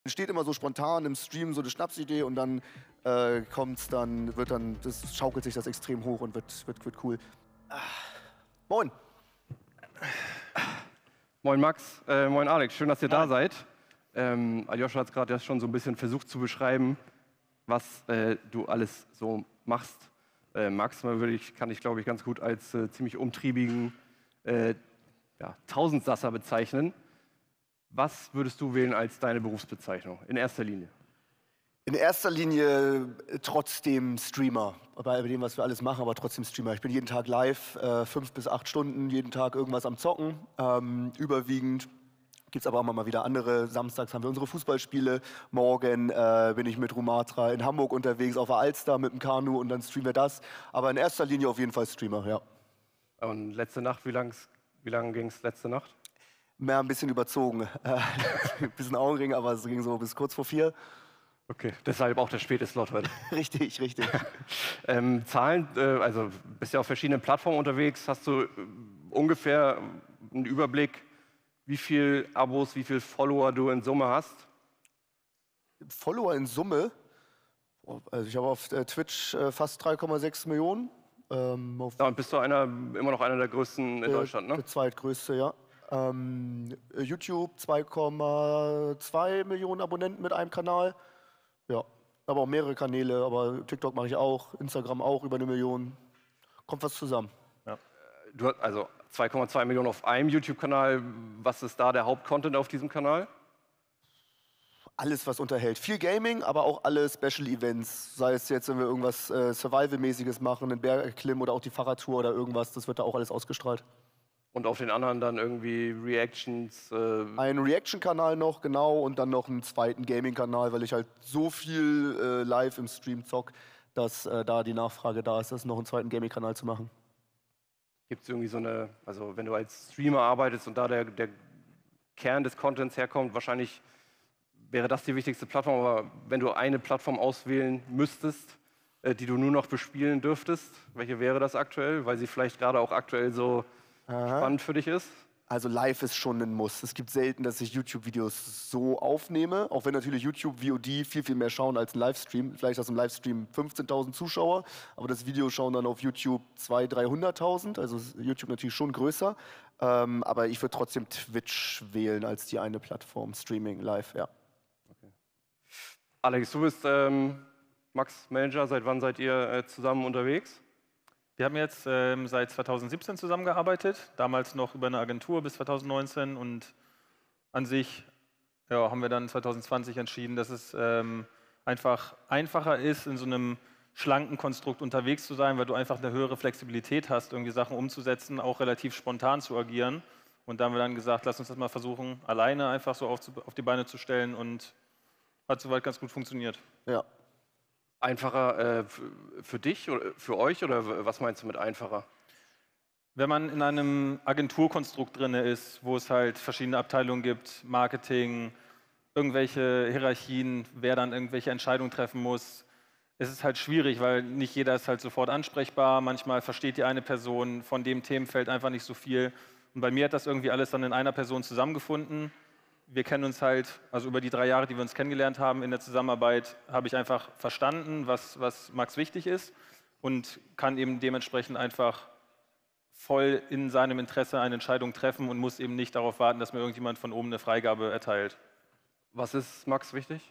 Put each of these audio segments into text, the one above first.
Entsteht immer so spontan im Stream so eine Schnapsidee und dann das schaukelt sich das extrem hoch und wird cool. Moin. Moin Max, moin Alex, schön, dass ihr da seid. Aljoscha hat es gerade schon so ein bisschen versucht zu beschreiben, was du alles so machst. Max kann ich, glaube ich, ganz gut als ziemlich umtriebigen Tausendsasser bezeichnen. Was würdest du wählen als deine Berufsbezeichnung in erster Linie? In erster Linie trotzdem Streamer, bei dem, was wir alles machen, aber trotzdem Streamer. Ich bin jeden Tag live, 5 bis 8 Stunden, jeden Tag irgendwas am Zocken. Überwiegend gibt es aber auch mal wieder andere. Samstags haben wir unsere Fußballspiele. Morgen bin ich mit Rumatra in Hamburg unterwegs, auf der Alster mit dem Kanu und dann streamen wir das. Aber in erster Linie auf jeden Fall Streamer, ja. Und letzte Nacht, wie lang ging es letzte Nacht? Mehr ein bisschen überzogen. Ein bisschen Augenring, aber es ging so bis kurz vor 4. Okay, deshalb auch der späte Slot heute. Richtig, richtig. Zahlen, also bist ja auf verschiedenen Plattformen unterwegs. Hast du ungefähr einen Überblick, wie viel Abos, wie viel Follower du in Summe hast? Follower in Summe? Also ich habe auf Twitch fast 3,6 Millionen. Und bist du immer noch einer der größten in Deutschland, ne? Der zweitgrößte, ja. YouTube 2,2 Millionen Abonnenten mit einem Kanal. Ja, aber auch mehrere Kanäle, aber TikTok mache ich auch, Instagram auch über 1 Million. Kommt was zusammen. Ja. Du hast also 2,2 Millionen auf einem YouTube-Kanal. Was ist da der Hauptcontent auf diesem Kanal? Alles, was unterhält. Viel Gaming, aber auch alle Special Events. Sei es jetzt, wenn wir irgendwas Survival-mäßiges machen, einen Bergklimm oder auch die Fahrradtour oder irgendwas, das wird da auch alles ausgestrahlt. Und auf den anderen dann irgendwie Reactions? Ein Reaction-Kanal noch, genau, und dann noch einen zweiten Gaming-Kanal, weil ich halt so viel live im Stream zock, dass da die Nachfrage da ist, das noch einen zweiten Gaming-Kanal zu machen. Gibt es irgendwie also wenn du als Streamer arbeitest und da der Kern des Contents herkommt, wahrscheinlich wäre das die wichtigste Plattform, aber wenn du eine Plattform auswählen müsstest, die du nur noch bespielen dürftest, welche wäre das aktuell? Weil sie vielleicht gerade auch aktuell so spannend für dich ist? Also live ist schon ein Muss. Es gibt selten, dass ich YouTube-Videos so aufnehme, auch wenn natürlich YouTube VOD viel mehr schauen als ein Livestream. Vielleicht hast du im Livestream 15.000 Zuschauer, aber das Video schauen dann auf YouTube 200.000, 300.000, also ist YouTube natürlich schon größer. Aber ich würde trotzdem Twitch wählen als die eine Plattform, Streaming live, ja. Okay. Alex, du bist Max Manager. Seit wann seid ihr zusammen unterwegs? Wir haben jetzt seit 2017 zusammengearbeitet, damals noch über eine Agentur bis 2019 und an sich haben wir dann 2020 entschieden, dass es einfach einfacher ist, in so einem schlanken Konstrukt unterwegs zu sein, weil du einfach eine höhere Flexibilität hast, irgendwie Sachen umzusetzen, auch relativ spontan zu agieren. Und da haben wir dann gesagt, lass uns das mal versuchen, alleine einfach so auf die Beine zu stellen und hat soweit ganz gut funktioniert. Ja. Einfacher für dich oder für euch oder was meinst du mit einfacher? Wenn man in einem Agenturkonstrukt drin ist, wo es halt verschiedene Abteilungen gibt, Marketing, irgendwelche Hierarchien, wer dann irgendwelche Entscheidungen treffen muss, ist es halt schwierig, weil nicht jeder ist halt sofort ansprechbar. Manchmal versteht die eine Person von dem Themenfeld einfach nicht so viel. Und bei mir hat das irgendwie alles dann in einer Person zusammengefunden. Wir kennen uns halt, also über die 3 Jahre, die wir uns kennengelernt haben in der Zusammenarbeit, habe ich einfach verstanden, was Max wichtig ist und kann eben dementsprechend einfach voll in seinem Interesse eine Entscheidung treffen und muss eben nicht darauf warten, dass mir irgendjemand von oben eine Freigabe erteilt. Was ist Max wichtig?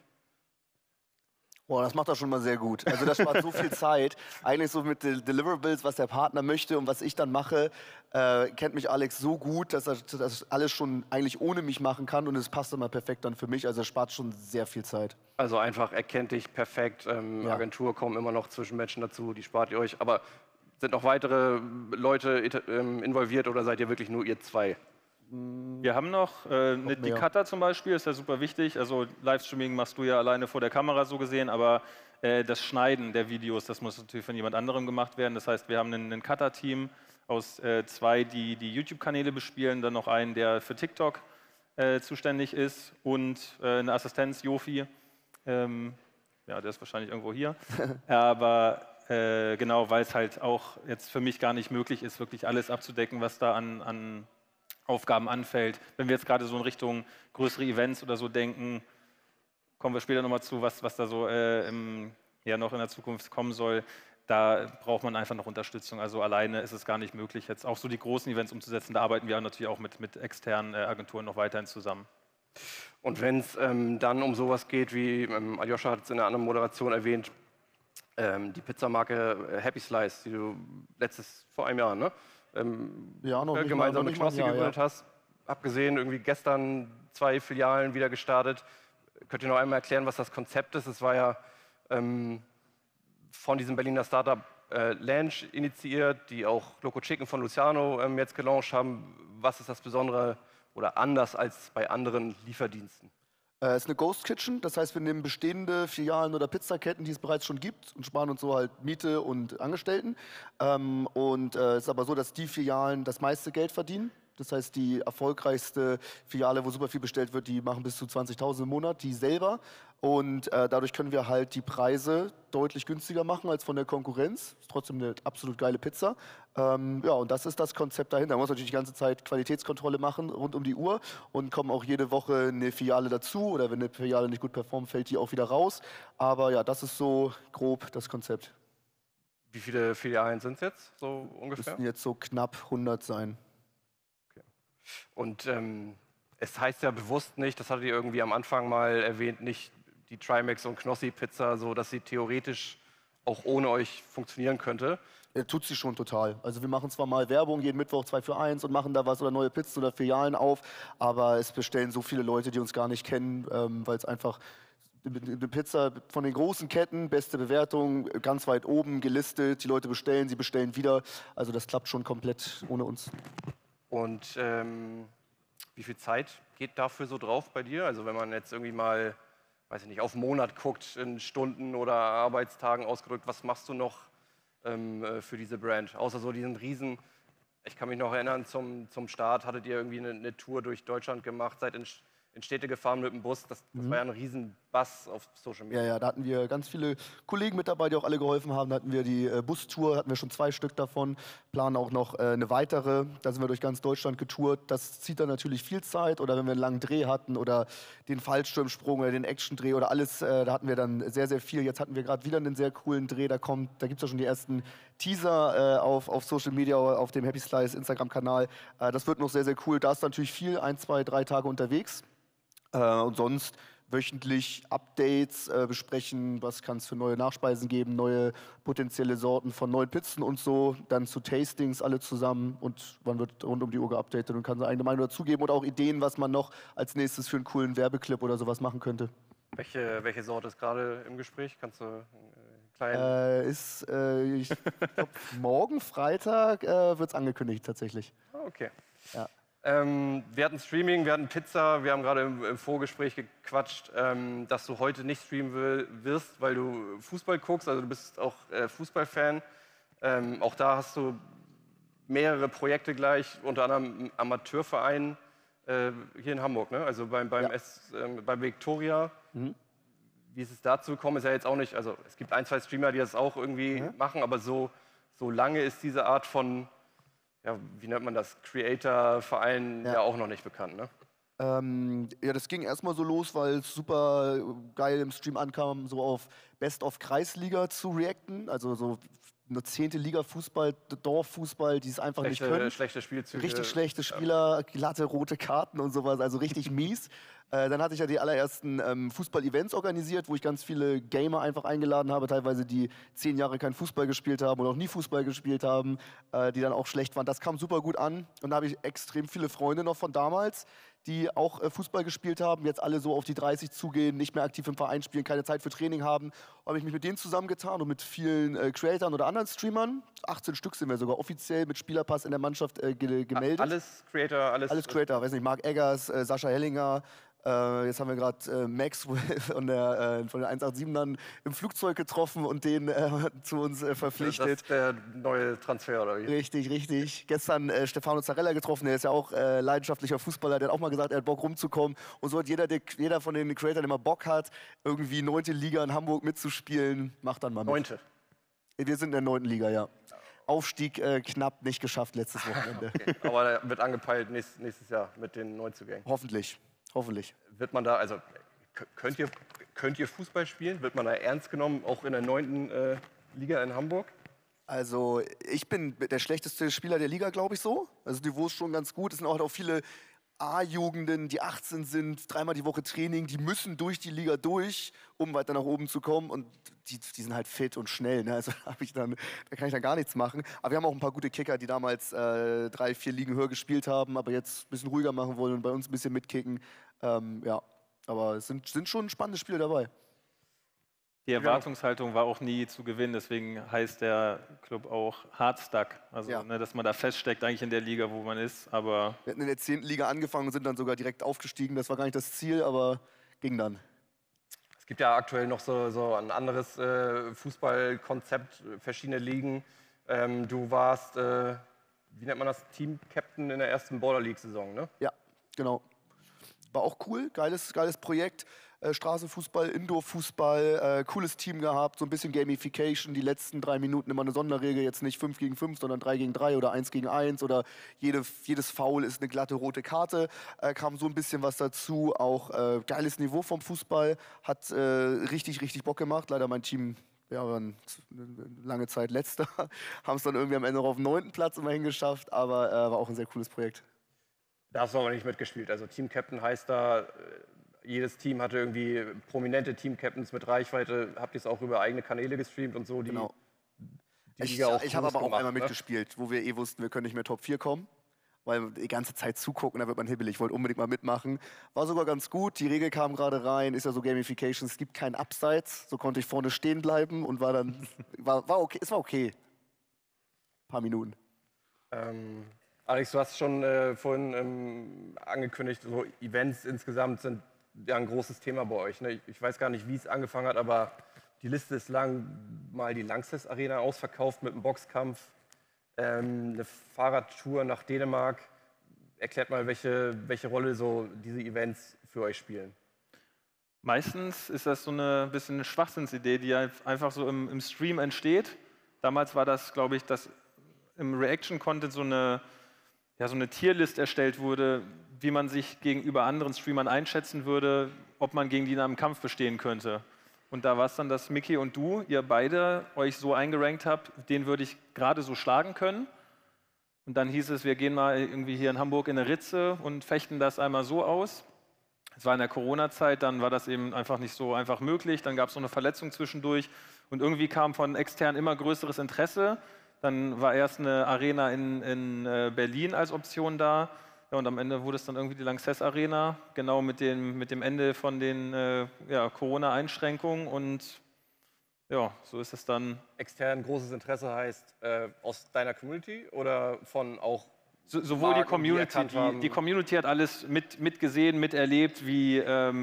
Boah, das macht er schon mal sehr gut. Also das spart so viel Zeit. Eigentlich so mit Deliverables, was der Partner möchte und was ich dann mache, kennt mich Alex so gut, dass er das alles schon eigentlich ohne mich machen kann und es passt immer perfekt dann für mich. Also es spart schon sehr viel Zeit. Also einfach, er kennt dich perfekt, Ja. Agentur kommen immer noch Zwischenmenschen dazu, die spart ihr euch. Aber sind noch weitere Leute involviert oder seid ihr wirklich nur ihr zwei? Wir haben noch die Cutter zum Beispiel, ist ja super wichtig. Also Livestreaming machst du ja alleine vor der Kamera so gesehen, aber das Schneiden der Videos, das muss natürlich von jemand anderem gemacht werden. Das heißt, wir haben ein Cutter-Team aus 2, die YouTube-Kanäle bespielen, dann noch einen, der für TikTok zuständig ist und eine Assistenz, Jofi. Ja, der ist wahrscheinlich irgendwo hier. Aber genau, weil es halt auch jetzt für mich gar nicht möglich ist, wirklich alles abzudecken, was da an Aufgaben anfällt. Wenn wir jetzt gerade so in Richtung größere Events oder so denken, kommen wir später nochmal zu, was da so noch in der Zukunft kommen soll. Da braucht man einfach noch Unterstützung. Also alleine ist es gar nicht möglich, jetzt auch so die großen Events umzusetzen. Da arbeiten wir natürlich auch mit externen Agenturen noch weiterhin zusammen. Und wenn es dann um sowas geht, wie Aljoscha hat es in einer anderen Moderation erwähnt, die Pizzamarke Happy Slice, die du vor einem Jahr, ne? Gemeinsam mit Knossi gegründet hast. Hab gesehen, irgendwie gestern 2 Filialen wieder gestartet. Könnt ihr noch einmal erklären, was das Konzept ist? Es war ja von diesem Berliner Startup Lange initiiert, die auch Loco Chicken von Luciano jetzt gelauncht haben. Was ist das Besondere oder anders als bei anderen Lieferdiensten? Es ist eine Ghost Kitchen, das heißt, wir nehmen bestehende Filialen oder Pizzaketten, die es bereits schon gibt, und sparen uns so halt Miete und Angestellten. Es ist aber so, dass die Filialen das meiste Geld verdienen. Das heißt, die erfolgreichste Filiale, wo super viel bestellt wird, die machen bis zu 20.000 im Monat, die selber. Und dadurch können wir halt die Preise deutlich günstiger machen als von der Konkurrenz. Ist trotzdem eine absolut geile Pizza. Und das ist das Konzept dahinter. Man muss natürlich die ganze Zeit Qualitätskontrolle machen, rund um die Uhr. Und kommen auch jede Woche eine Filiale dazu. Oder wenn eine Filiale nicht gut performt, fällt die auch wieder raus. Aber ja, das ist so grob das Konzept. Wie viele Filialen sind es jetzt so ungefähr? Müssten jetzt so knapp 100 sein. Und es heißt ja bewusst nicht, das hattet ihr irgendwie am Anfang mal erwähnt, nicht die Trimax und Knossi Pizza, so dass sie theoretisch auch ohne euch funktionieren könnte. Ja, tut sie schon total. Also wir machen zwar mal Werbung, jeden Mittwoch 2 für 1 und machen da was oder neue Pizzen oder Filialen auf, aber es bestellen so viele Leute, die uns gar nicht kennen, weil es einfach eine Pizza von den großen Ketten, beste Bewertung, ganz weit oben gelistet, die Leute bestellen, sie bestellen wieder. Also das klappt schon komplett ohne uns. Und wie viel Zeit geht dafür so drauf bei dir? Also wenn man jetzt irgendwie mal, weiß ich nicht, auf einen Monat guckt, in Stunden oder Arbeitstagen ausgedrückt, was machst du noch für diese Brand? Außer so diesen riesen, ich kann mich noch erinnern, zum Start hattet ihr irgendwie eine Tour durch Deutschland gemacht, seid in Städte gefahren mit dem Bus. Das war ja ein riesen Bass auf Social Media. Ja, da hatten wir ganz viele Kollegen mit dabei, die auch alle geholfen haben. Da hatten wir die Bustour, hatten wir schon 2 Stück davon, planen auch noch eine weitere. Da sind wir durch ganz Deutschland getourt. Das zieht dann natürlich viel Zeit. Oder wenn wir einen langen Dreh hatten oder den Fallschirmsprung oder den Action-Dreh oder alles, da hatten wir dann sehr, sehr viel. Jetzt hatten wir gerade wieder einen sehr coolen Dreh. Da gibt es ja schon die ersten Teaser auf Social Media, auf dem Happy Slice Instagram-Kanal. Das wird noch sehr, sehr cool. Da ist natürlich viel, 1, 2, 3 Tage unterwegs. Und sonst wöchentlich Updates besprechen, was kann es für neue Nachspeisen geben, neue potenzielle Sorten von neuen Pizzen und so, dann zu Tastings alle zusammen und man wird rund um die Uhr geupdatet und kann seine eigene Meinung dazugeben oder auch Ideen, was man noch als nächstes für einen coolen Werbeclip oder sowas machen könnte. Welche Sorte ist gerade im Gespräch? Kannst du kleinen... Ich glaube, morgen Freitag wird es angekündigt tatsächlich. Okay. Ja. Wir hatten Streaming, wir hatten Pizza, wir haben gerade im Vorgespräch gequatscht, dass du heute nicht streamen wirst, weil du Fußball guckst, also du bist auch Fußballfan. Auch da hast du mehrere Projekte gleich, unter anderem einen Amateurverein hier in Hamburg, ne? Also beim Viktoria. Mhm. Wie ist es dazu gekommen? Ist ja jetzt auch nicht, also es gibt 1, 2 Streamer, die das auch irgendwie machen, aber so lange ist diese Art von, ja, wie nennt man das, Creator-Verein ja auch noch nicht bekannt, ne? Ja, das ging erstmal so los, weil es super geil im Stream ankam, so auf Best-of-Kreisliga zu reacten. Also so eine 10. Liga Fußball, Dorffußball, die es einfach nicht können. Schlechte Spielzüge. Richtig schlechte Spieler, glatte rote Karten und sowas, also richtig mies. Dann hatte ich ja die allerersten Fußball-Events organisiert, wo ich ganz viele Gamer einfach eingeladen habe, teilweise die 10 Jahre kein Fußball gespielt haben oder auch nie Fußball gespielt haben, die dann auch schlecht waren. Das kam super gut an und da habe ich extrem viele Freunde noch von damals, die auch Fußball gespielt haben, jetzt alle so auf die 30 zugehen, nicht mehr aktiv im Verein spielen, keine Zeit für Training haben. Habe ich mich mit denen zusammengetan und mit vielen Creatoren oder anderen Streamern. 18 Stück sind wir sogar offiziell mit Spielerpass in der Mannschaft gemeldet. Alles Creator, alles Creator, weiß nicht, Marc Eggers, Sascha Hellinger. Jetzt haben wir gerade Max von den 187ern im Flugzeug getroffen und den zu uns verpflichtet. Das ist der neue Transfer, oder wie? Richtig, richtig. Gestern Stefano Zarella getroffen, der ist ja auch leidenschaftlicher Fußballer, der hat auch mal gesagt, er hat Bock rumzukommen. Und so hat jeder von den Creatoren, der mal Bock hat, irgendwie 9. Liga in Hamburg mitzuspielen, macht dann mal mit. 9. Wir sind in der 9. Liga, ja. Aufstieg knapp nicht geschafft letztes Wochenende. Okay. Aber der wird angepeilt nächstes Jahr mit den Neuzugängen. Hoffentlich. Wird man da, also könnt Könnt ihr Fußball spielen? Wird man da ernst genommen, auch in der 9. Liga in Hamburg? Also ich bin der schlechteste Spieler der Liga, glaube ich so. Also Niveau ist schon ganz gut. Es sind auch viele A-Jugenden, die 18 sind, 3-mal die Woche Training, die müssen durch die Liga durch, um weiter nach oben zu kommen. Und die sind halt fit und schnell. Ne? Also da kann ich dann gar nichts machen. Aber wir haben auch ein paar gute Kicker, die damals 3, 4 Ligen höher gespielt haben, aber jetzt ein bisschen ruhiger machen wollen und bei uns ein bisschen mitkicken. Ja, aber es sind schon spannende Spiele dabei. Die Erwartungshaltung war auch nie zu gewinnen, deswegen heißt der Club auch Hardstuck. Also, Ja. dass man da feststeckt eigentlich in der Liga, wo man ist. Aber Wir hatten in der 10. Liga angefangen und sind dann sogar direkt aufgestiegen. Das war gar nicht das Ziel, aber ging dann. Es gibt ja aktuell noch so ein anderes Fußballkonzept, verschiedene Ligen. Du warst, wie nennt man das, Team-Captain in der ersten Border League-Saison, ne? Ja, genau. War auch cool, geiles Projekt. Straßenfußball, Indoor-Fußball, cooles Team gehabt, so ein bisschen Gamification, die letzten 3 Minuten immer eine Sonderregel, jetzt nicht 5 gegen 5, sondern 3 gegen 3 oder 1 gegen 1 oder jedes Foul ist eine glatte rote Karte, kam so ein bisschen was dazu, auch geiles Niveau vom Fußball, hat richtig Bock gemacht, leider mein Team, ja, waren lange Zeit Letzter, haben es dann irgendwie am Ende noch auf den 9. Platz immerhin geschafft, aber war auch ein sehr cooles Projekt. Da hast du aber nicht mitgespielt. Also Team-Captain heißt da, jedes Team hatte irgendwie prominente Team-Captains mit Reichweite. Habt ihr es auch über eigene Kanäle gestreamt und so? Genau. Die Ich Liga auch habe groß aber auch gemacht, einmal ne? mitgespielt, wo wir wussten, wir können nicht mehr Top 4 kommen. Weil die ganze Zeit zugucken, da wird man hibbelig. Ich wollte unbedingt mal mitmachen. War sogar ganz gut. Die Regel kam gerade rein, ist ja so Gamification, es gibt keinen Abseits. So konnte ich vorne stehen bleiben und war okay. Es war okay. Ein paar Minuten. Alex, du hast schon vorhin angekündigt, so Events insgesamt sind ja ein großes Thema bei euch. Ne? Ich weiß gar nicht, wie es angefangen hat, aber die Liste ist lang. Mal die Lanxess Arena ausverkauft mit einem Boxkampf, eine Fahrradtour nach Dänemark. Erklärt mal, welche Rolle so diese Events für euch spielen. meistens ist das so eine bisschen eine Schwachsinnsidee, die einfach so im Stream entsteht. Damals war das, glaube ich, dass im Reaction-Content so eine Tierlist erstellt wurde, wie man sich gegenüber anderen Streamern einschätzen würde, ob man gegen die in einem Kampf bestehen könnte. Und da war es dann, dass Mickey und du, ihr beide euch so eingerankt habt, den würde ich gerade so schlagen können. Und dann hieß es, wir gehen mal irgendwie hier in Hamburg in eine Ritze und fechten das einmal so aus. Es war in der Corona-Zeit, dann war das eben einfach nicht so einfach möglich. Dann gab es noch eine Verletzung zwischendurch und irgendwie kam von extern immer größeres Interesse. Dann war erst eine Arena in Berlin als Option da. Ja, und am Ende wurde es dann irgendwie die Lanxess Arena, genau mit dem Ende von den Corona-Einschränkungen. Und ja, so ist es dann. Extern großes Interesse heißt aus deiner Community oder von auch Sowohl die Marken, die erkannt haben? Die Community hat alles mitgesehen, miterlebt, wie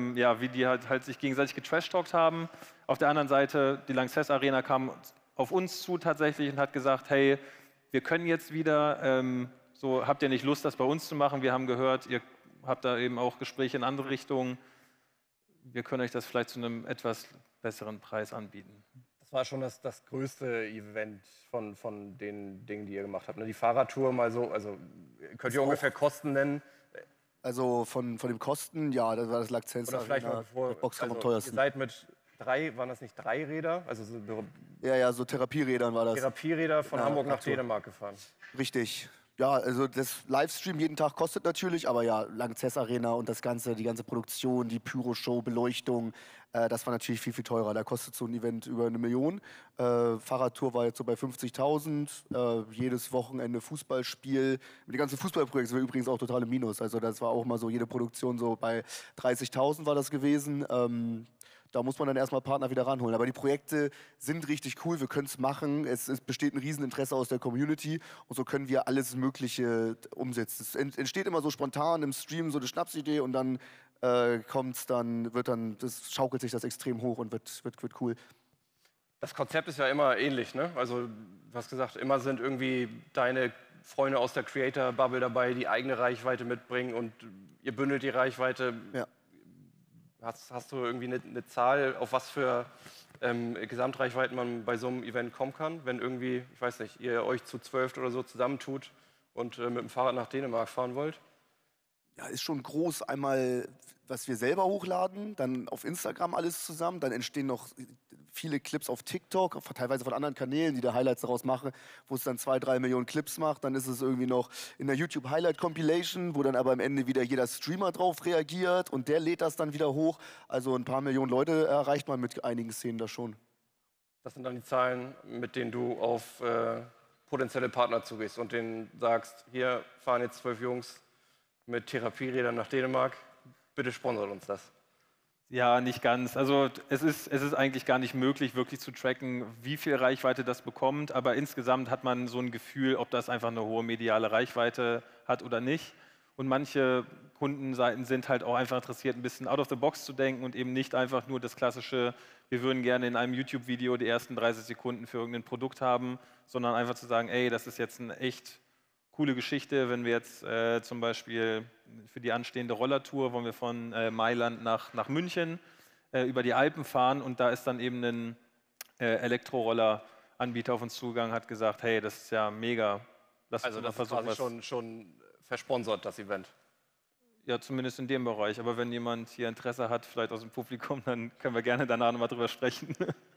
die halt sich gegenseitig getrashtalkt haben. Auf der anderen Seite, die Lanxess Arena kam auf uns zu tatsächlich und hat gesagt, hey, wir können jetzt wieder, so habt ihr nicht Lust, das bei uns zu machen? Wir haben gehört, ihr habt da eben auch Gespräche in andere Richtungen. Wir können euch das vielleicht zu einem etwas besseren Preis anbieten. Das war schon das größte Event von den Dingen, die ihr gemacht habt. Ne? Die Fahrradtour mal so, also könnt ihr ungefähr Kosten nennen? Also von den Kosten, ja, das war das Lanxess Oder vielleicht mal Arena, bevor, Boxkampf am ihr teuersten. seid mit waren das nicht 3 Räder? Also so Ja, so Therapierädern war das. Therapieräder von Ja, Hamburg nach Aktion. Dänemark gefahren. Richtig. Ja, also das Livestream jeden Tag kostet natürlich, aber ja, Lanxess Arena und die ganze Produktion, die Pyro-Show, Beleuchtung, das war natürlich viel teurer. Da kostet so ein Event über 1 Million. Fahrradtour war jetzt so bei 50.000. Jedes Wochenende Fußballspiel. Mit den ganzen Fußballprojekten sind wir übrigens auch total im Minus. Also das war auch mal so, jede Produktion so bei 30.000 war das gewesen. Da muss man dann erstmal Partner wieder ranholen. Aber die Projekte sind richtig cool, wir können es machen. Es besteht ein Rieseninteresse aus der Community und so können wir alles Mögliche umsetzen. Es entsteht immer so spontan im Stream so eine Schnapsidee und dann das schaukelt sich das extrem hoch und wird cool. Das Konzept ist ja immer ähnlich, ne? Also, du hast gesagt, immer sind irgendwie deine Freunde aus der Creator-Bubble dabei, die eigene Reichweite mitbringen und ihr bündelt die Reichweite. Ja. Hast du irgendwie eine Zahl, auf was für Gesamtreichweiten man bei so einem Event kommen kann? Wenn irgendwie, ich weiß nicht, ihr euch zu 12 oder so zusammentut und mit dem Fahrrad nach Dänemark fahren wollt? Ja, ist schon groß. Einmal, was wir selber hochladen, dann auf Instagram alles zusammen. Dann entstehen noch viele Clips auf TikTok, teilweise von anderen Kanälen, die da Highlights daraus machen, wo es dann 2, 3 Millionen Clips macht. Dann ist es irgendwie noch in der YouTube Highlight Compilation, wo dann aber am Ende wieder jeder Streamer drauf reagiert und der lädt das dann wieder hoch. Also ein paar Millionen Leute erreicht man mit einigen Szenen da schon. Das sind dann die Zahlen, mit denen du auf potenzielle Partner zugehst und denen sagst, hier fahren jetzt 12 Jungs mit Therapierädern nach Dänemark, bitte sponsert uns das. Ja, nicht ganz. Also es ist eigentlich gar nicht möglich, wirklich zu tracken, wie viel Reichweite das bekommt. Aber insgesamt hat man so ein Gefühl, ob das einfach eine hohe mediale Reichweite hat oder nicht. Und manche Kundenseiten sind halt auch einfach interessiert, ein bisschen out of the box zu denken und eben nicht einfach nur das klassische, wir würden gerne in einem YouTube-Video die ersten 30 Sekunden für irgendein Produkt haben, sondern einfach zu sagen, ey, das ist jetzt eine echt coole Geschichte, wenn wir jetzt zum Beispiel für die anstehende Rollertour, wollen wir von Mailand nach München über die Alpen fahren und da ist dann eben ein Elektroroller-Anbieter auf uns zugegangen, hat gesagt, hey, das ist ja mega. Lass uns Also mal das ist versuchen, quasi schon versponsert, das Event. Ja, zumindest in dem Bereich. Aber wenn jemand hier Interesse hat, vielleicht aus dem Publikum, dann können wir gerne danach nochmal drüber sprechen.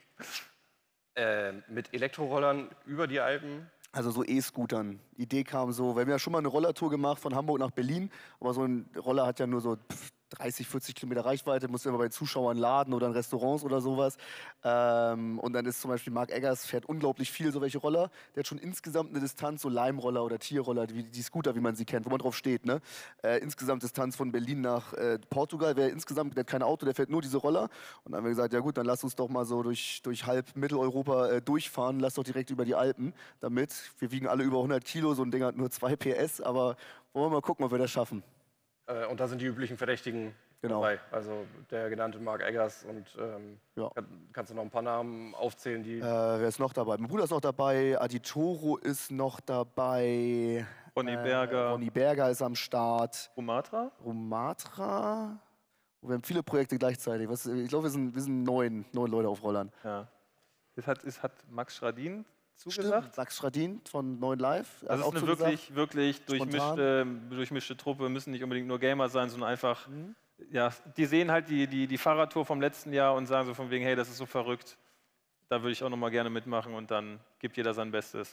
Mit Elektrorollern über die Alpen? Also so E-Scootern. Die Idee kam so, wir haben ja schon mal eine Rollertour gemacht von Hamburg nach Berlin, aber so ein Roller hat ja nur so 30, 40 Kilometer Reichweite, muss immer bei Zuschauern laden oder in Restaurants oder sowas. Und dann ist zum Beispiel Mark Eggers, fährt unglaublich viel so welche Roller. Der hat schon insgesamt eine Distanz, so Leimroller oder Tierroller, die Scooter, wie man sie kennt, wo man drauf steht. Ne? Insgesamt Distanz von Berlin nach Portugal. Der hat kein Auto, der fährt nur diese Roller. Und dann haben wir gesagt, ja gut, dann lass uns doch mal so durch halb Mitteleuropa durchfahren. Lass doch direkt über die Alpen damit. Wir wiegen alle über 100 Kilo, so ein Ding hat nur 2 PS, aber wollen wir mal gucken, ob wir das schaffen. Und da sind die üblichen Verdächtigen dabei. Also der genannte Mark Eggers und ja. Kannst du noch ein paar Namen aufzählen, die. Wer ist noch dabei? Mein Bruder ist noch dabei, Aditoro ist noch dabei. Ronny Berger. Ronny Berger ist am Start. Rumatra? Rumatra. Wir haben viele Projekte gleichzeitig. Ich glaube, wir sind 9 Leute auf Rollern. Ja. Es hat Max Schradin zugesagt. Stimmt, Max Schradin von 9 Live. Das ist eine wirklich durchmischte Truppe. Müssen nicht unbedingt nur Gamer sein, sondern einfach, ja, die sehen halt die Fahrradtour vom letzten Jahr und sagen so von wegen, hey, das ist so verrückt. Da würde ich auch noch mal gerne mitmachen und dann gibt jeder sein Bestes.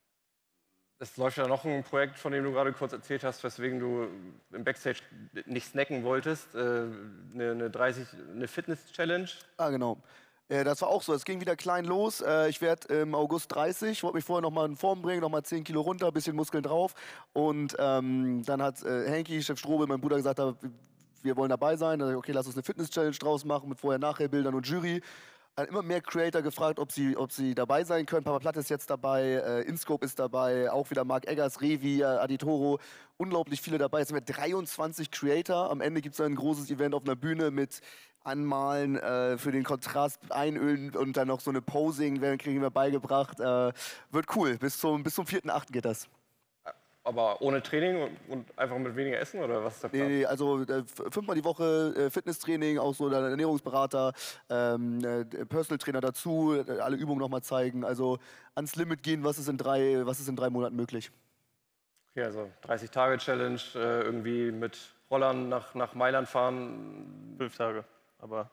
Es läuft ja noch ein Projekt, von dem du gerade kurz erzählt hast, weswegen du im Backstage nicht snacken wolltest. Eine Fitness-Challenge. Ah, genau. Das war auch so, es ging wieder klein los. Ich werde im August 30, wollte mich vorher noch mal in Form bringen, noch mal 10 Kilo runter, bisschen Muskeln drauf. Und dann hat Henki, Chef Strobel, mein Bruder, gesagt, wir wollen dabei sein. Dann, okay, lass uns eine Fitness-Challenge draus machen mit Vorher-Nachher-Bildern und Jury. Hat immer mehr Creator gefragt, ob sie dabei sein können. Papa Platt ist jetzt dabei, InScope ist dabei, auch wieder Mark Eggers, Revi, Aditoro. Unglaublich viele dabei. Es sind 23 Creator. Am Ende gibt es ein großes Event auf einer Bühne mit Anmalen, für den Kontrast einölen und dann noch so eine Posing, kriegen wir beigebracht. Wird cool. Bis zum 4.8. geht das. Aber ohne Training und einfach mit weniger Essen oder was ist der Plan? Nee, also 5-mal die Woche Fitnesstraining, auch so der Ernährungsberater, Personal Trainer dazu, alle Übungen nochmal zeigen. Also ans Limit gehen, was ist in 3 Monaten möglich. Okay, also 30-Tage-Challenge, irgendwie mit Rollern nach Mailand fahren. 5 Tage, aber.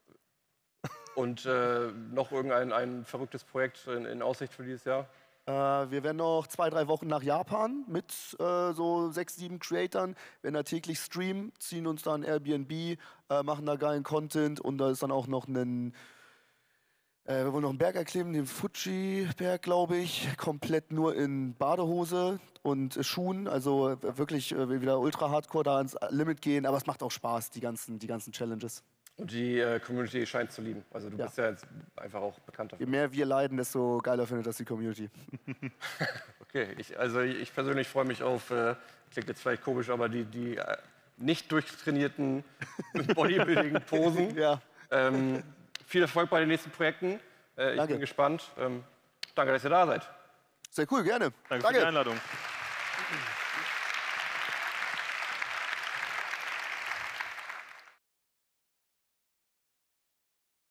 Und noch irgendein verrücktes Projekt in Aussicht für dieses Jahr? Wir werden noch 2, 3 Wochen nach Japan mit so 6, 7 Creatoren. Wir werden da täglich streamen, ziehen uns da ein Airbnb, machen da geilen Content und da ist dann auch noch wir wollen noch einen Berg erklimmen, den Fuji-Berg, glaube ich, komplett nur in Badehose und Schuhen, also wirklich wieder ultra hardcore da ans Limit gehen, aber es macht auch Spaß, die ganzen Challenges. Und die Community scheint zu lieben. Also du bist ja jetzt einfach auch bekannt dafür. Je mehr wir leiden, desto geiler findet das die Community. Okay, ich persönlich freue mich auf, klingt jetzt vielleicht komisch, aber die nicht durchtrainierten Bodybuilding-Posen. Ja. Viel Erfolg bei den nächsten Projekten. Ich bin gespannt. Danke, dass ihr da seid. Sehr cool, gerne. Danke für die Einladung.